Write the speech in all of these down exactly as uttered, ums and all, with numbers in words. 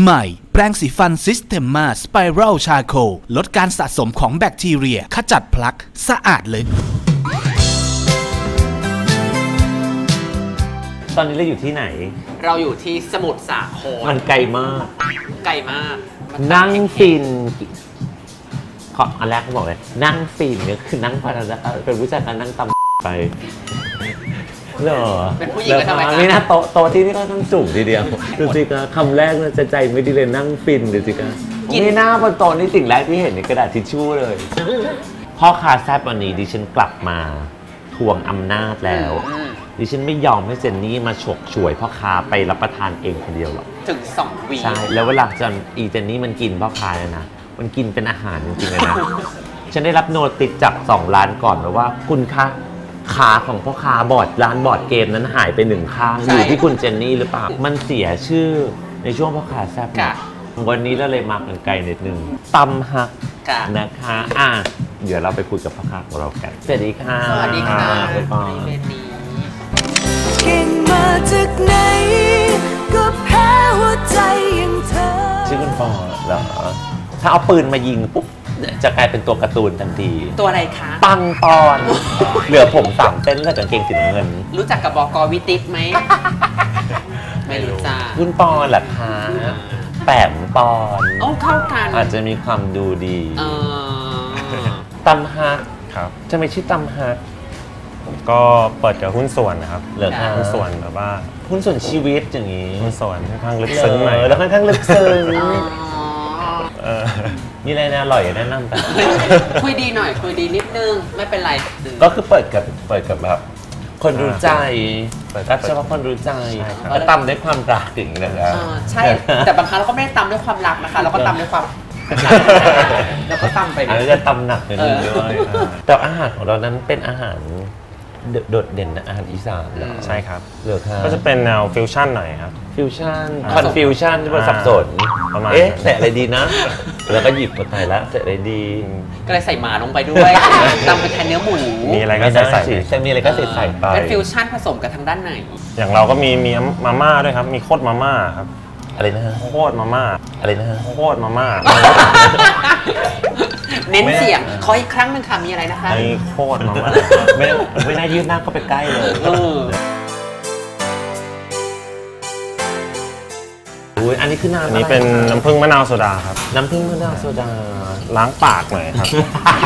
ใหม่แปรงสีฟันซิสเ e มมาสไปรัลชาโคลลดการสะสมของแบคทีเรียขจัดพลักสะอาดเลยตอนนี้เราอยู่ที่ไหนเราอยู่ที่สมุทรสาครมันไกลมากไกลมากนั่งฟินขออันแรกเขาบอกเลยนั่งฟินเนี่ยคือนั่งพาราเป็นผู้ชายการนั่งตำไปเหรอเป็นผู้หญิงก็ทำไมนี่นะโต๊ะโต๊ะที่นี่ก็ต้องสูงทีเดียวดูสิคะคำแรกจะใจไม่ดีเลยนั่งฟินดูสิคะนี่หน้าบนโต๊ะนี่สิ่งแรกที่เห็นในกระดาษทิชชู่เลยพ่อค้าแซ่บวันนี้ดิฉันกลับมาทวงอำนาจแล้วดิฉันไม่ยอมให้เจนนี่มาฉกฉวยพ่อค้าไปรับประทานเองคนเดียวหรอกถึงสองวีใช่แล้วเวลาจนอีเจนนี่มันกินพ่อค้าเนี่ยนะมันกินเป็นอาหารจริงๆเลยนะฉันได้รับโน้ตติดจากสองร้านก่อนแล้วว่าคุณคะขาของพ่อค้าบอร์ดร้านบอร์ดเกมนั้นหายไปหนึ่งข้างอยู่ที่คุณเจนนี่หรือเปล่ามันเสียชื่อในช่วงพ่อค้าแซ่บวันนี้เราเลยมากันไกลนิดนึงตำฮักนะคะอ่ะเดี๋ยวเราไปคุยกับพ่อค้าของเรากันสวัสดีค่ะสวัสดีค่ะไปก่อนเก่งมาจากไหนก็แพ้หัวใจอย่างเธอชื่อคุณปอเหรอถ้าเอาปืนมายิงปุ๊บจะกลายเป็นตัวการ์ตูนทันทีตัวอะไรคะปังปอนเหลือผมสามเส้นแล้วกางเกงสีน้ำเงินรู้จักกับบก.วิติตไหมไม่รู้จักคุณปอนเหรอคะแปมปอนโอ้เข้ากันอาจจะมีความดูดีตำฮักครับจะไม่ชื่อตำฮักก็เปิดกับหุ้นส่วนนะครับเหลือหุ้นส่วนแบบว่าหุ้นส่วนชีวิตอย่างนี้หุ้นส่วนค่อนข้างลึกซึ้งหน่อยแล้วค่อนข้างลึกซึ้งมีอะไรน่าอร่อยแนะนำกันคุยดีหน่อยคุยดีนิดนึงไม่เป็นไรก็คือเปิดกับเปิดกับแบบคนรู้ใจรักเฉพาะคนรู้ใจแล้วตำด้วยความรักอย่างนี้เลยนะใช่แต่บางครั้งเราก็ไม่ได้ตำด้วยความรักนะคะเราก็ตำด้วยความแล้วก็ตำไปอันนี้จะตำหนักนิดนึงด้วยแต่อาหารของเรานั้นเป็นอาหารโดดเด่นนะอาหารอีสานใช่ครับเหลือค่ะก็จะเป็นแนวฟิวชั่นหน่อยครับฟิวชั่นคอนฟิวชั่นที่มันสับสนประมาณเอ๊ะใส่อะไรดีนะแล้วก็หยิบมาใส่ละใส่อะไรดีก็เลยใส่หมาลงไปด้วยตำเป็นแทนเนื้อหมูมีอะไรก็ใส่ใส่ใส่มีอะไรก็ใส่ใส่ไปเป็นฟิวชั่นผสมกับทางด้านไหนอย่างเราก็มีมีมาม่าด้วยครับมีโคตรมาม่าครับอะไรนะฮะโคตรมาม่าอะไรนะฮะโคตรมาม่าเน้นเสียงขออีกครั้งนึงค่ะมีอะไรนะคะมีโคตรมาม่าไม่ไม่น่ายืดหน้าเข้าไปใกล้เลยอุ้ยอันนี้คือน้ำอันนี้เป็นน้ำผึ้งมะนาวโซดาครับน้ำผึ้งมะนาวโซดาล้างปากหน่อยครับ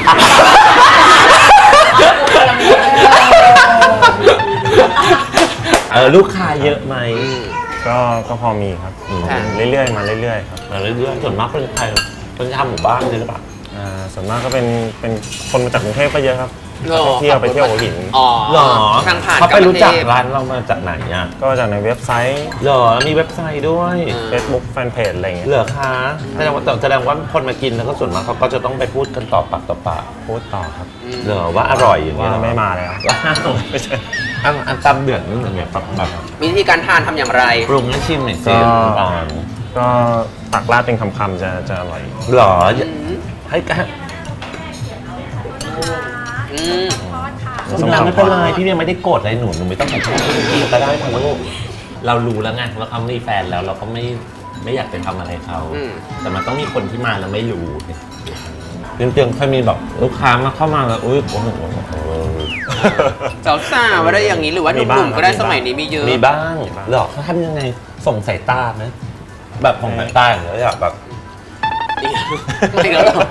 เออลูกค้าเยอะไหมก็ก็พอมีครับเรื่อยๆมาเรื่อยๆครับมาเรื่อยๆส่วนมากเป็นใครเป็นทำหมู่บ้านเลยหรือเปล่าอ่าส่วนมากก็เป็นเป็นคนมาจากกรุงเทพก็เยอะครับเที่ยวไปเที่ยวหัวหินอ๋อหรอทางผ่านเขาไปรู้จักร้านเรามาจากไหนอ่ะก็จากในเว็บไซต์หรอมีเว็บไซต์ด้วย Facebook Fanpage อะไรเงี้ยเหรอคะแสดงว่าแสดงว่าคนมากินแล้วก็ส่วนมากเขาก็จะต้องไปพูดกันต่อปากต่อปากพูดต่อครับเหรอว่าอร่อยอย่างนี้ไม่มาแล้วไม่ใช่อันตำเดือดนี่เป็นไงปักปักวิธีการทานทำอย่างไรปรุงให้ชิมหน่อยสิก่อนก็ตักราดเป็นคำๆจะจะอร่อยหรอให้กันคุณนางไม่เป็นไรพี่ยังไม่ได้โกรธอะไรหนูหนูไม่ต้องขอโทษพี่ก็ได้ทั้งลูกเรารู้แล้วไงว่าเขามีแฟนแล้วเราก็ไม่ไม่อยากไปทำอะไรเขาแต่มันต้องมีคนที่มาแล้วไม่รู้จริงๆเคยมีแบบลูกค้ามาเข้ามาแล้วอุ้ยโอ้โหสาวสาวอะไรอย่างนี้หรือว่าหนุ่มๆก็ได้สมัยนี้มีเยอะมีบ้างหรอเขาทำยังไงส่งสายตาไหมแบบของสายตาอย่างเงี้ยอยากแบบไม่แล้วหรอ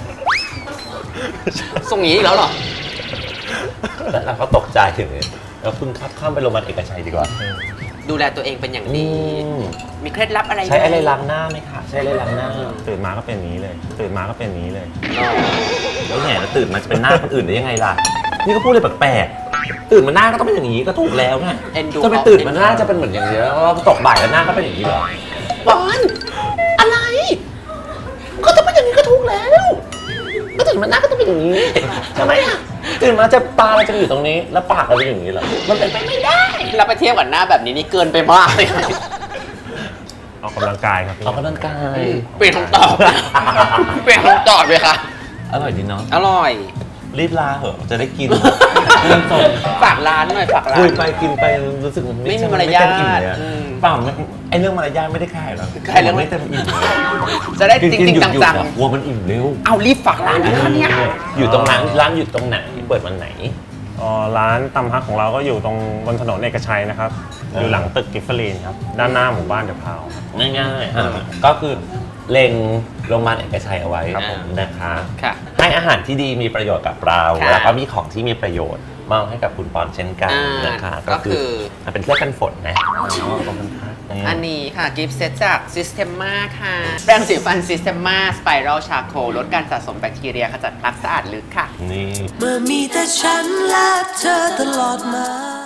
ส่งอย่างนี้แล้วหรอแล้วเราก็ตกใจถึงเลยแล้วคุณครับข้ามไปโรงพยาบาลเอกชัยดีกว่าดูแลตัวเองเป็นอย่างดีมีเคล็ดลับอะไรใช้อะไรล้างหน้าไหมคะใช้อะไรล้างหน้าตื่นมาก็เป็นอย่างนี้เลยตื่นมาก็เป็นอย่างนี้เลยแล้วไงแล้วตื่นมาจะเป็นหน้าคนอื่นได้ยังไงล่ะนี่ก็พูดเลยแปลกๆตื่นมาหน้าก็ต้องเป็นอย่างนี้ก็ถูกแล้วไงจะไปตื่นมาหน้าจะเป็นเหมือนอย่างนี้แล้วตกบ่ายแล้วหน้าก็เป็นอย่างนี้เหรอปอนอะไรก็ต้องเป็นอย่างนี้ก็ถูกแล้วก็ตื่นมาหน้าก็ต้องเป็นอย่างนี้ทำไมอ่ะตื่นมาจะตาเราจะอยู่ตรงนี้แล้วปากเราจะอย่างนี้เหรอมันเป็นไปไม่ได้เราไปเทียบกับหน้าแบบนี้นี่เกินไปมากเลยออกกำลังกายครับออกกำลังกายเปลี่ยนคำตอบเปลี่ยนคำตอบเลยค่ะอร่อยดีเนาะอร่อยรีบลาเหอะจะได้กินฝากร้านหน่อยฝากร้านคุยไปกินไปรู้สึกมันไม่มีมารยาทไเต็อิ่มเลยอะอืมเปล่าไม่ไอเรื่องมารยาทไม่ได้ขายหรอกขายเรื่องไม่เต็มอิ่มเลยจะได้จกินริงๆหยุๆดจังๆอะกลัวมันอิ่มเร็วๆเอารีบฝากร้านนะคะเนี่ยอยู่ตรงนั้นร้านอยู่ตรงไหนเปิดวันไหนอ๋อร้านตำฮักของเราก็อยู่ตรงบนถนนเอกชัยนะครับ อยู่หลังตึกกิฟเฟอรีนครับ ด้านหน้าหมู่บ้านเดอะพาวง่ายๆฮะก็คือเล็งโรงพยาบาลเอกชัยเอาไว้ครับผมนะคะค่ะให้อาหารที่ดีมีประโยชน์กับเราค่ะแล้วก็มีของที่มีประโยชน์มอบให้กับคุณปอนเช่นกันอ่านนะคะก็คือมันเป็นเสื้อกันฝนนะขอบคุณค่ะอันนี้ค่ะกิฟต์เซตจาก Systema ค่ะแปรงสีฟัน Systema Spiral Charcoal ลดการสะสมแบคทีเรียขจัดพลักสะอาดลึกค่ะนี่เมื่อมีแต่ฉันและเธอตลอดมา